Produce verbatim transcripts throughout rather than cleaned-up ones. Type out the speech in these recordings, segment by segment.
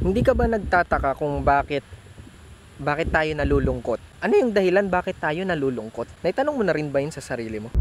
Hindi ka ba nagtataka kung bakit bakit tayo nalulungkot? Ano yung dahilan bakit tayo nalulungkot? Naitanong mo na rin ba yun sa sarili mo?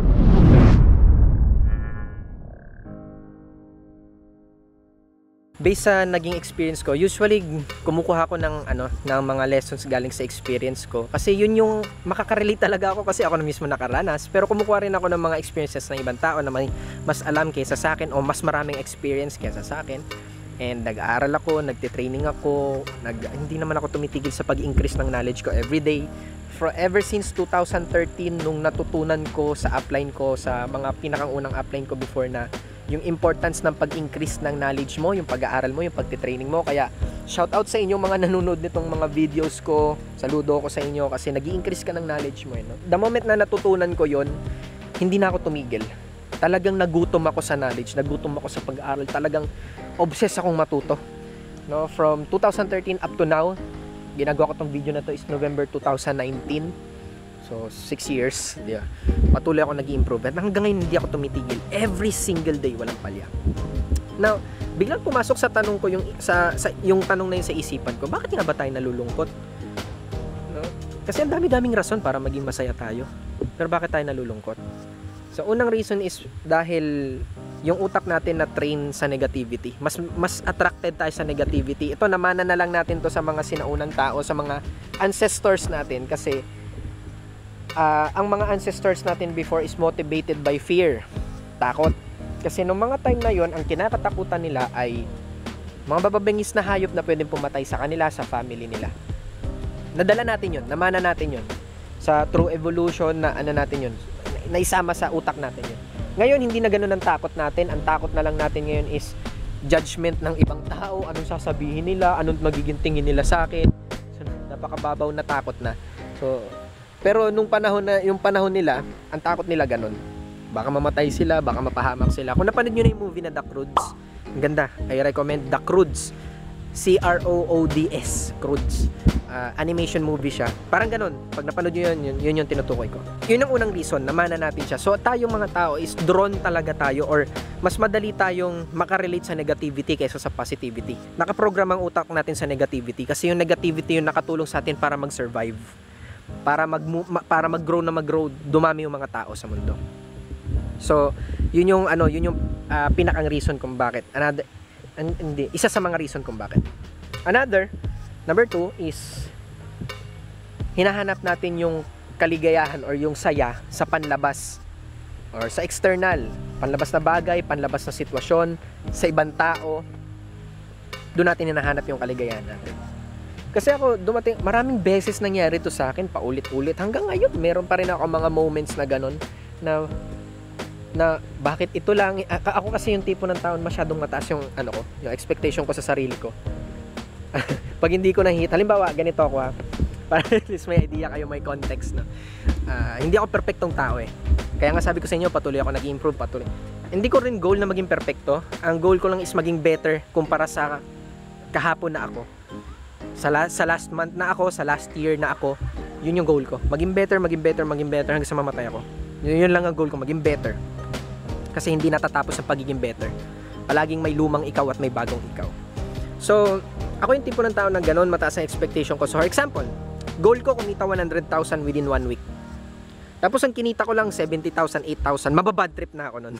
Based sa naging experience ko, usually kumukuha ko ng ano ng mga lessons galing sa experience ko kasi yun yung makaka-relate talaga ako kasi ako na mismo nakaranas, pero kumukuha rin ako ng mga experiences ng ibang tao na may mas alam kaysa sa akin o mas maraming experience kaysa sa akin. And nag-aaral ako, nagte-training ako, nag hindi naman ako tumitigil sa pag-increase ng knowledge ko every day. For ever since two thousand thirteen nung natutunan ko sa upline ko, sa mga pinakang unang upline ko before, na yung importance ng pag-increase ng knowledge mo, yung pag-aaral mo, yung pagte-training mo. Kaya shout out sa inyo mga nanonood nitong mga videos ko. Saludo ako sa inyo kasi nag-i-increase ka ng knowledge mo, eh, no? The moment na natutunan ko yon, hindi na ako tumigil. Talagang nagutom ako sa knowledge, nagutom ako sa pag-aaral. Talagang obsessed akong matuto, no? From two thousand thirteen up to now, ginagawa ko tong video na to is November two thousand nineteen. So, six years, yeah. Patuloy ako nag-i-improve. At hanggang ngayon, hindi ako tumitigil. Every single day, walang palya. Now, biglang pumasok sa tanong ko, yung, sa, sa, yung tanong na yun sa isipan ko, bakit nga ba tayo nalulungkot? No? Kasi ang dami-daming rason para maging masaya tayo. Pero bakit tayo nalulungkot? So, unang reason is dahil yung utak natin na train sa negativity. Mas, mas attracted tayo sa negativity. Ito, namana na lang natin to sa mga sinaunang tao, sa mga ancestors natin. Kasi, Uh, ang mga ancestors natin before is motivated by fear, takot. Kasi nung mga time na yon, ang kinakatakutan nila ay mga bababangis na hayop na pwedeng pumatay sa kanila, sa family nila. Nadala natin yon, namana natin yon sa true evolution, na ano natin yon, naisama sa utak natin yon. Ngayon, hindi na ganun ang takot natin. Ang takot na lang natin ngayon is judgment ng ibang tao, anong sasabihin nila, anong magiging tingin nila sa akin. So, napakababaw na takot na. So, pero nung panahon na, yung panahon nila, ang takot nila ganun. Baka mamatay sila, baka mapahamak sila. Kung napanood nyo na yung movie na The Croods, ang ganda. I recommend The Croods. C R O O D S. Croods. Uh, animation movie siya. Parang ganun. Pag napanood nyo yun, yun, yun yung tinutukoy ko. Yun ang unang reason, namana natin siya. So, tayong mga tao is drawn talaga tayo, or mas madali tayong makarelate sa negativity kaysa sa positivity. Nakaprogram ang utak natin sa negativity kasi yung negativity yung nakatulong sa atin para mag-survive. Para mag para mag-grow na mag-grow, dumami yung mga tao sa mundo. So, yun yung ano, yun yung uh, pinakang reason kung bakit. Another and, hindi, isa sa mga reason kung bakit. Another, number two is hinahanap natin yung kaligayahan or yung saya sa panlabas or sa external, panlabas na bagay, panlabas na sitwasyon, sa ibang tao. Doon natin hinahanap yung kaligayahan natin. Kasi ako, dumating, maraming beses nangyari to sa akin, paulit-ulit. Hanggang ngayon, meron pa rin ako mga moments na ganun, na, na bakit ito lang, ako kasi yung tipo ng taon, masyadong mataas yung, ano ko, yung expectation ko sa sarili ko. Pag hindi ko na-hit, halimbawa, ganito ako ha, para at least may idea kayo, may context na. Uh, hindi ako perfectong tao eh. Kaya nga sabi ko sa inyo, patuloy ako nag-improve, patuloy. Hindi ko rin goal na maging perfecto. Ang goal ko lang is maging better kumpara sa kahapon na ako. Sa last, sa last month na ako, sa last year na ako, yun yung goal ko. Maging better, maging better, maging better hanggang sa mamatay ako. Yun, yun lang ang goal ko, maging better. Kasi hindi natatapos ang pagiging better. Palaging may lumang ikaw at may bagong ikaw. So, ako yung tipo ng tao na ganun, mataas ang expectation ko. So, for example, goal ko kumita one hundred thousand within one week. Tapos ang kinita ko lang seventy thousand, eight thousand. Mababad trip na ako nun.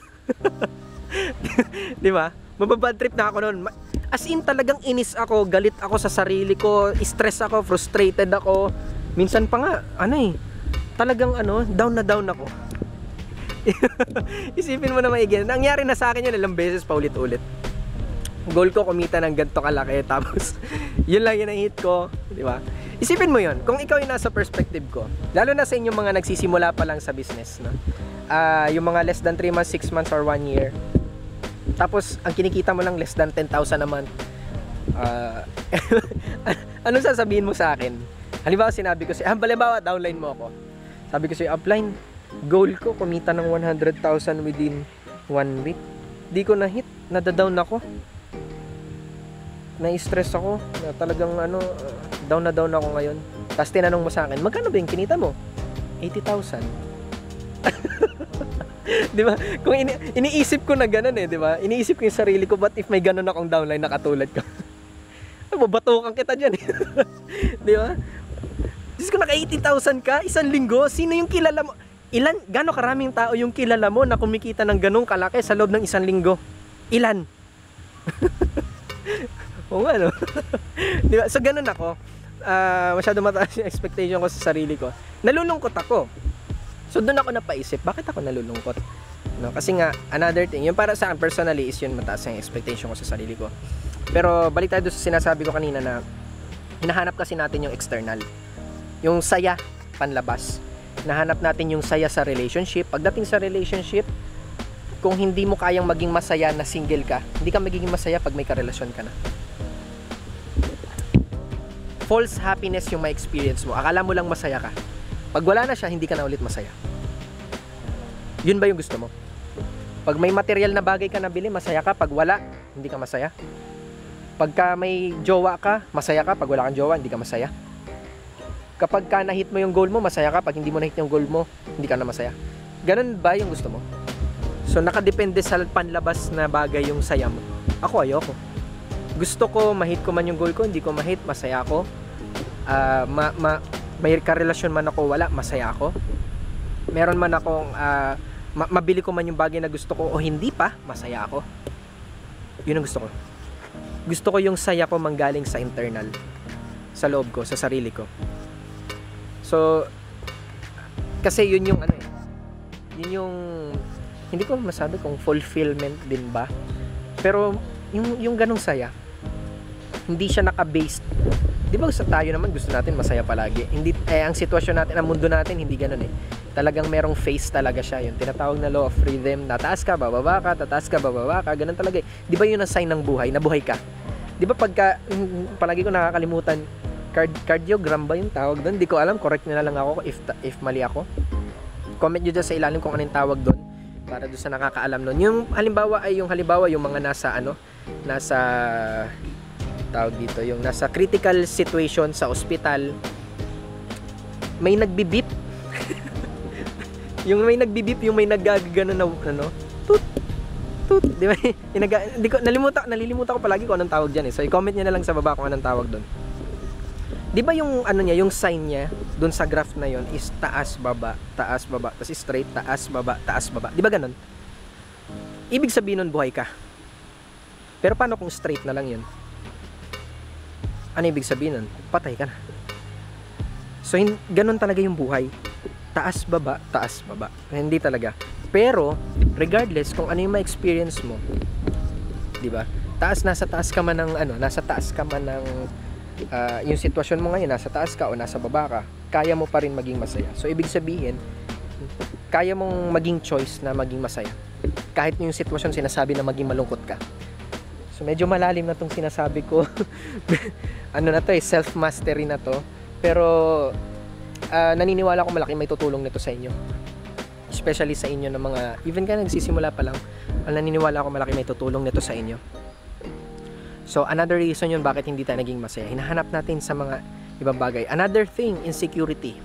Di ba? Mababad trip na ako nun. As in, talagang inis ako, galit ako sa sarili ko, stress ako, frustrated ako. Minsan pa nga, ano eh, talagang ano, down na down ako. Isipin mo na maigi. Nangyari na sa akin yun ilang beses pa ulit-ulit. Goal ko kumita ng ganito kalaki, tapos yun lang yung na-hit ko, di ba? Isipin mo yun, kung ikaw yung nasa perspective ko, lalo na sa inyong mga nagsisimula pa lang sa business, no? Uh, yung mga less than three months, six months, or one year, tapos ang kinikita mo lang less than ten thousand a month. Uh, anong sasabihin mo sa akin? Halimbawa sinabi ko si, ah, halimbawa downline mo ako. Sabi ko si upline, goal ko kumita ng one hundred thousand within one week. Di ko na hit, nadadown ako. Na-stress ako, na talagang ano, down na down ako ngayon. Tapos tinanong mo sa akin, magkano ba yung kinita mo? eighty thousand. Di ba? Kung ini iniisip ko na ganun eh, di ba? Iniisip ko yung sarili ko, but if may ganun akong downline na katulad ko. Mabatukan kita dyan eh. Di ba? Diyos ko, naka eighty thousand ka, isang linggo, sino yung kilala mo? Ilan, gano'ng karaming tao yung kilala mo na kumikita ng ganong kalaki sa loob ng isang linggo? Ilan? Oo nga, no? Di ba? So, ganun ako. Uh, masyado mataas yung expectation ko sa sarili ko. Nalulungkot ako. So, doon ako napaisip, bakit ako nalulungkot? No? Kasi nga, another thing, yung para sa akin, personally, is yun mataas yung expectation ko sa sarili ko. Pero, balik tayo doon sa sinasabi ko kanina na hinahanap kasi natin yung external. Yung saya, panlabas. Nahanap natin yung saya sa relationship. Pagdating sa relationship, kung hindi mo kayang maging masaya na single ka, hindi ka magiging masaya pag may karelasyon ka na. False happiness yung ma-experience mo. Akala mo lang masaya ka. Pag wala na siya, hindi ka na ulit masaya. Yun ba yung gusto mo? Pag may material na bagay ka nabili, masaya ka. Pag wala, hindi ka masaya. Pagka may jowa ka, masaya ka. Pag wala kang jowa, hindi ka masaya. Kapag ka na-hit mo yung goal mo, masaya ka. Pag hindi mo na-hit yung goal mo, hindi ka na masaya. Ganun ba yung gusto mo? So, nakadepende sa panlabas na bagay yung saya mo. Ako, ayoko. Gusto ko, ma-hit ko man yung goal ko, hindi ko ma-hit, masaya ako. Uh, ma, ma, may karelasyon man ako, wala, masaya ako. Meron man akong, uh, ma, mabili ko man yung bagay na gusto ko o hindi pa, masaya ako. Yun ang gusto ko. Gusto ko yung saya ko manggaling sa internal. Sa loob ko, sa sarili ko. So, kasi yun yung ano eh, yun yung, hindi ko masabi kung fulfillment din ba, pero yung, yung ganong saya, hindi siya naka-based, di ba sa tayo naman gusto natin masaya palagi, hindi, eh ang sitwasyon natin, ang mundo natin, hindi ganon eh, talagang merong phase talaga siya, yung tinatawag na law of rhythm, tataas ka, bababa ka, tataas ka, bababa ka, ganon talaga eh, di ba yun ang sign ng buhay, na buhay ka, di ba pagka, palagi ko nakakalimutan, Card, cardiogram ba yung tawag doon? Hindi ko alam, correct na lang ako if, if mali ako. Comment nyo dyan sa ilalim kung anong tawag doon para doon sa nakakaalam nun. Yung halimbawa ay yung halimbawa yung mga nasa ano, nasa tawag dito, yung nasa critical situation sa ospital, may nagbibip. Yung may nagbibip, yung may naggagano na ano, tut tut, di ba? Hindi ko nalimutan, nalilimutan ko palagi kung anong tawag diyan eh. So i-comment niyo na lang sa baba kung anong tawag doon. Di ba yung ano niya, yung sign niya doon sa graph na yon is taas baba, taas baba, tapos straight, taas baba, taas baba. Di ba ganun? Ibig sabihin nun buhay ka. Pero paano kung straight na lang yun? Ano ibig sabihin nun? Patay ka na. So hin- ganun talaga yung buhay. Taas baba, taas baba. Hindi talaga. Pero regardless kung ano yung ma-experience mo, di ba? Taas, nasa taas ka man ng ano, nasa taas ka man ng Uh, yung sitwasyon mo ngayon, nasa taas ka o nasa baba ka, kaya mo pa rin maging masaya. So ibig sabihin, kaya mong maging choice na maging masaya kahit yung sitwasyon sinasabi na maging malungkot ka. So medyo malalim na tong sinasabi ko. Ano na to eh, self-mastery na to. Pero uh, naniniwala ko malaki may tutulong nito sa inyo, especially sa inyo na mga, even ka nagsisimula pa lang, naniniwala ko malaki may tutulong nito sa inyo. So, another reason yun bakit hindi tayo naging masaya. Hinahanap natin sa mga ibang bagay. Another thing, insecurity.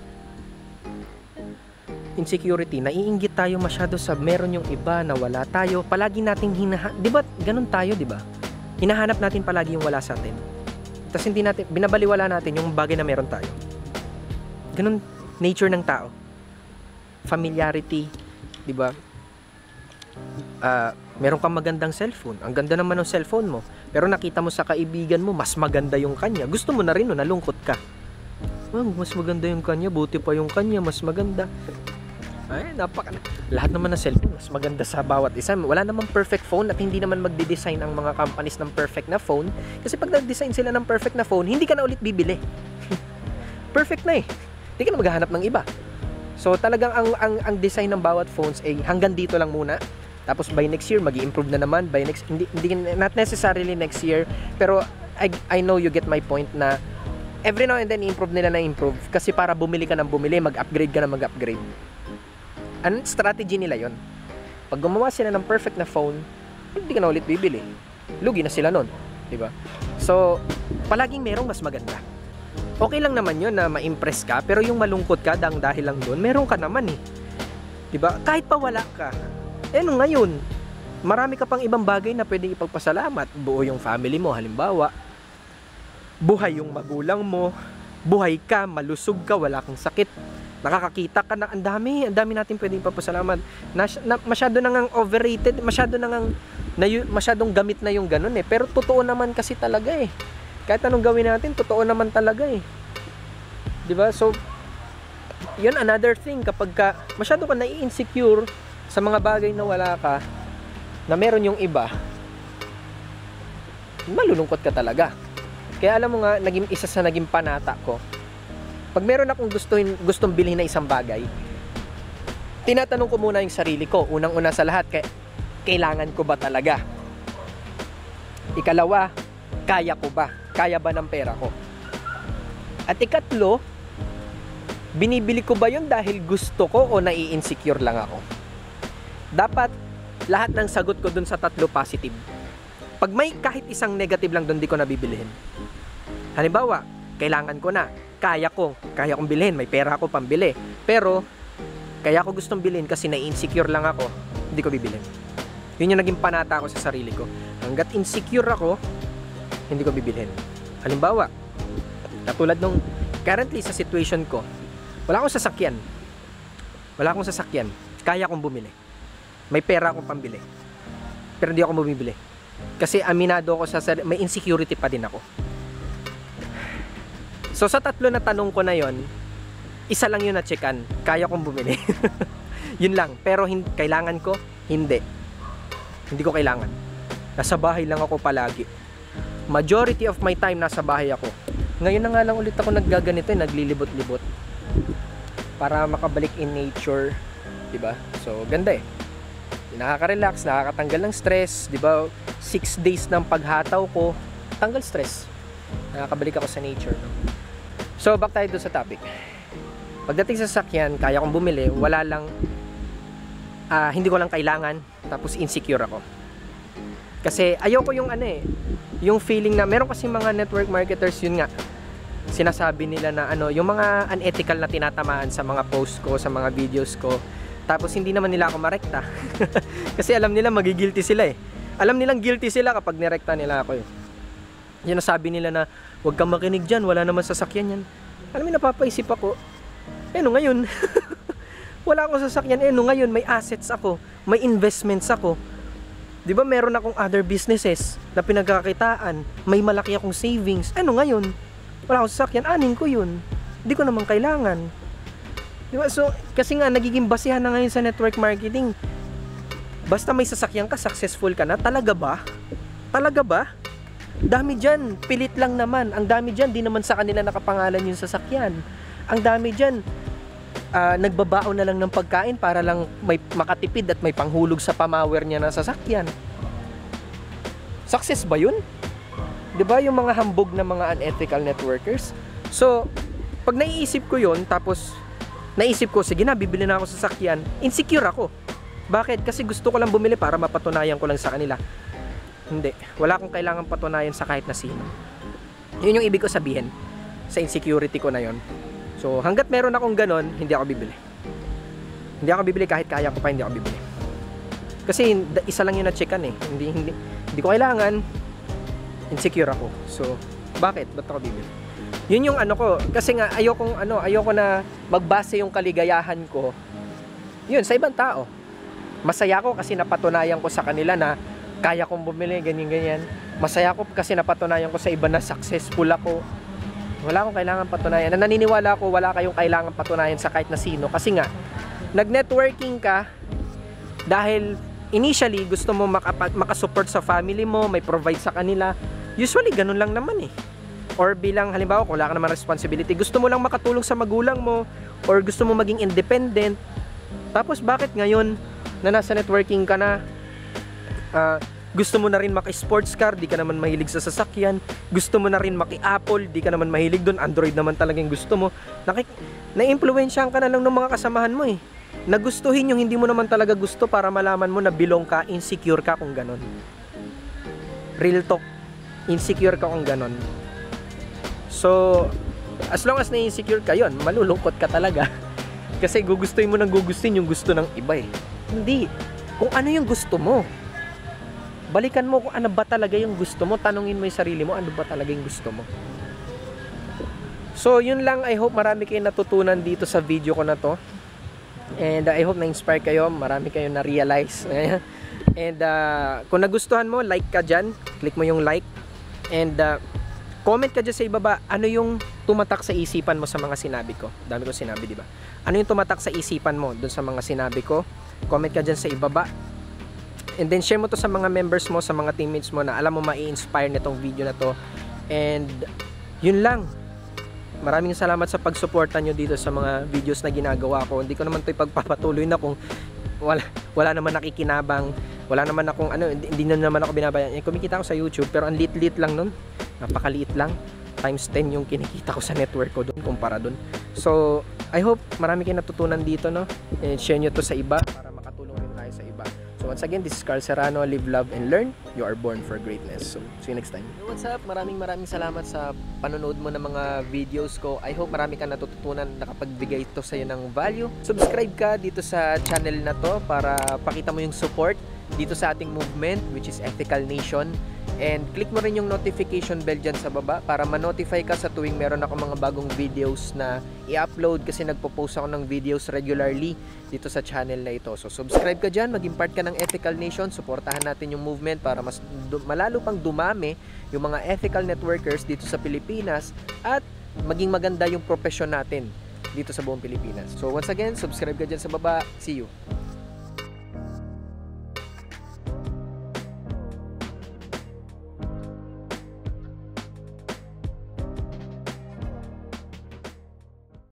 Insecurity. Naiinggit tayo masyado sa meron yung iba na wala tayo. Palagi nating hinahanap. Di ba, ganun tayo, di ba? Hinahanap natin palagi yung wala sa atin. Tapos hindi natin, binabaliwala natin yung bagay na meron tayo. Ganun, nature ng tao. Familiarity, di ba? Uh, meron kang magandang cellphone. Ang ganda naman ng cellphone mo. Pero nakita mo sa kaibigan mo, mas maganda yung kanya. Gusto mo na rin, no? Nalungkot ka. Oh, mas maganda yung kanya, buti pa yung kanya, mas maganda. Ay, napaka... Lahat naman ng cellphone, mas maganda sa bawat isa. Wala namang perfect phone at hindi naman magde-design ang mga companies ng perfect na phone. Kasi pag nag-design sila ng perfect na phone, hindi ka na ulit bibili. Perfect na eh. Hindi ka na maghahanap ng iba. So talagang ang, ang, ang design ng bawat phones ay hanggang dito lang muna. Tapos by next year, mag-i-improve na naman. By next, hindi, hindi, not necessarily next year. Pero I, I know you get my point na every now and then, improve nila na improve. Kasi para bumili ka ng bumili, mag-upgrade ka na mag-upgrade. Ang strategy nila yon. Pag gumawa sila ng perfect na phone, hindi ka na ulit bibili. Lugi na sila nun. Diba? So, palaging merong mas maganda. Okay lang naman yun na ma-impress ka, pero yung malungkot ka dang dahil lang doon, meron ka naman eh. Diba? Kahit pa wala ka. Eh no, ngayon, marami ka pang ibang bagay na pwedeng ipagpasalamat. Buo yung family mo, halimbawa. buhay yung magulang mo, buhay ka, malusog ka, wala kang sakit, nakakakita ka na, ang dami, ang dami natin pwedeng papasalamat. Na, na, masyado nang overrated, masyado nang na, masyadong gamit na yung ganun eh. Pero totoo naman kasi talaga eh. Kahit anong gawin natin, totoo naman talaga eh. 'Di ba? So, yun another thing, kapag ka masyado ka nai-insecure sa mga bagay na wala ka, na meron yung iba, malulungkot ka talaga. Kaya alam mo nga, naging isa sa naging panata ko, pag meron akong gustuhin, gustong bilhin na isang bagay, tinatanong ko muna yung sarili ko. Unang-una sa lahat, kay, kailangan ko ba talaga? Ikalawa, kaya ko ba? Kaya ba ng pera ko? At ikatlo, binibili ko ba yun dahil gusto ko o nai-insecure lang ako? Dapat lahat ng sagot ko dun sa tatlo positive. Pag may kahit isang negative lang dun, di ko nabibilihin. Halimbawa, kailangan ko na, kaya ko, kaya kong bilhin, may pera ako pambili. Pero, kaya ko gustong bilhin kasi nai-insecure lang ako, hindi ko bibilhin. Yun yung naging panata ko sa sarili ko. Hanggat insecure ako, hindi ko bibilhin. Halimbawa, katulad nung currently sa situation ko, wala akong sasakyan. Wala akong sasakyan. Kaya kong bumili. May pera akong pambili. Pero hindi ako bumibili. Kasi aminado ako sa sarili, may insecurity pa din ako. So sa tatlo na tanong ko na yon, isa lang yun na checkan. Kaya kong bumili. Yun lang. Pero hin- kailangan ko? Hindi. Hindi ko kailangan. Nasa bahay lang ako palagi. Majority of my time nasa bahay ako. Ngayon na nga lang ulit ako naggaganito, eh, naglilibot-libot. Para makabalik in nature, 'di ba? So, ganda eh. Nakaka-relax, nakakatanggal ng stress, 'di ba? Six days ng paghataw ko, tanggal stress. Nakakabalik ako sa nature, no? So, back tayo doon sa topic. Pagdating sa sasakyan, kaya kong bumili, wala lang uh, hindi ko lang kailangan, tapos insecure ako. Kasi ayoko yung ano eh, yung feeling na meron kasi mga network marketers, yun nga, sinasabi nila na ano, yung mga unethical na tinatamaan sa mga post ko, sa mga videos ko, tapos hindi naman nila ako marekta. Kasi alam nila magigilty sila eh. Alam nilang guilty sila kapag nirekta nila ako eh. Yun ang sabi nila na, huwag kang makinig dyan, wala naman sasakyan yan. Alam mo, napapaisip ako, eh no ngayon, wala akong sasakyan, eh no ngayon, may assets ako, may investments ako. Di ba meron akong other businesses na pinagkakitaan, may malaki akong savings, eh no ngayon, wala akong sasakyan, anin ko yun. Hindi ko naman kailangan. Diba? So, kasi nga, nagiging basihan na ngayon sa network marketing. Basta may sasakyan ka, successful ka na. Talaga ba? Talaga ba? Dami dyan. Pilit lang naman. Ang dami dyan, di naman sa kanila nakapangalan yung sasakyan. Ang dami dyan, uh, nagbabaon na lang ng pagkain para lang may makatipid at may panghulog sa pamawer niya na sasakyan. Success ba yun? Diba yung mga hambog na mga unethical networkers? So, pag naiisip ko yun, tapos naisip ko, sige na, bibili na ako sa sasakyan, insecure ako. Bakit? Kasi gusto ko lang bumili para mapatunayan ko lang sa kanila. Hindi. Wala akong kailangan patunayan sa kahit na sino. Yun yung ibig ko sabihin sa insecurity ko na yun. So, hanggat meron akong ganon, hindi ako bibili. Hindi ako bibili kahit kaya ko pa, hindi ako bibili. Kasi isa lang yun na checkan eh. Hindi, hindi, hindi ko kailangan, insecure ako. So, bakit? Ba't ako bibili? Yun yung ano ko, kasi nga ayokong ano, ayoko na magbase yung kaligayahan ko. Yun sa ibang tao. Masaya ko kasi napatunayan ko sa kanila na kaya kong bumili, ganyan ganyan. Masaya ko kasi napatunayan ko sa iba na successful ako. Wala akong kailangan patunayan. Na naniniwala ako, wala kayong kailangan patunayan sa kahit na sino. Kasi nga, nag-networking ka dahil initially gusto mo makapa- makasupport sa family mo, may provide sa kanila. Usually ganun lang naman eh. Or bilang halimbawa, kung wala ka naman responsibility, gusto mo lang makatulong sa magulang mo, or gusto mo maging independent. Tapos bakit ngayon na nasa networking ka na, uh, gusto mo na rin maki-sports car, di ka naman mahilig sa sasakyan, gusto mo na rin maki-Apple, di ka naman mahilig doon, Android naman talagang gusto mo, Nakik- na-impluensyahan ka na lang ng mga kasamahan mo eh. Nagustuhin yung hindi mo naman talaga gusto para malaman mo na bilong ka, insecure ka kung ganon. Real talk, insecure ka kung ganon. So, as long as na-insecure ka, yun, malulungkot ka talaga. Kasi gugustuhin mo nang gugustuhin yung gusto ng iba eh. Hindi. Kung ano yung gusto mo. Balikan mo kung ano ba talaga yung gusto mo. Tanungin mo yung sarili mo, ano ba talaga yung gusto mo. So, yun lang. I hope marami kayong natutunan dito sa video ko na to. And uh, I hope na-inspire kayo. Marami kayong na-realize. And uh, kung nagustuhan mo, like ka dyan. Click mo yung like. And uh, comment ka dyan sa ibaba. Ano yung tumatak sa isipan mo sa mga sinabi ko? Dami ko sinabi, di ba? Ano yung tumatak sa isipan mo dun sa mga sinabi ko? Comment ka dyan sa ibaba. And then share mo to sa mga members mo, sa mga teammates mo na alam mo mai-inspire nitong video na to. And yun lang. Maraming salamat sa pagsuporta nyo dito sa mga videos na ginagawa ko. Hindi ko naman ito ipagpapatuloy na kung wala, wala naman nakikinabang, wala naman akong ano, hindi, hindi na naman ako binabayan. Eh, kumikita ako sa YouTube pero ang lit-lit lang nun. Napakaliit lang. Times ten yung kinikita ko sa network ko doon kumpara doon. So, I hope marami kayong natutunan dito, no? And share nyo to sa iba para makatulong rin tayo sa iba. So once again, this is Carl Serrano. Live, love, and learn. You are born for greatness. So, see you next time. Hey, what's up? Maraming maraming salamat sa panonood mo ng mga videos ko. I hope marami kang natututunan, nakapagbigay ito sa'yo ng value. Subscribe ka dito sa channel na to para pakita mo yung support dito sa ating movement, which is Ethical Nation. And click mo rin yung notification bell dyan sa baba para ma-notify ka sa tuwing meron ako mga bagong videos na i-upload kasi nagpo-post ako ng videos regularly dito sa channel na ito. So subscribe ka dyan, maging part ka ng Ethical Nation, suportahan natin yung movement para mas malalo pang dumami yung mga ethical networkers dito sa Pilipinas at maging maganda yung profession natin dito sa buong Pilipinas. So once again, subscribe ka dyan sa baba. See you!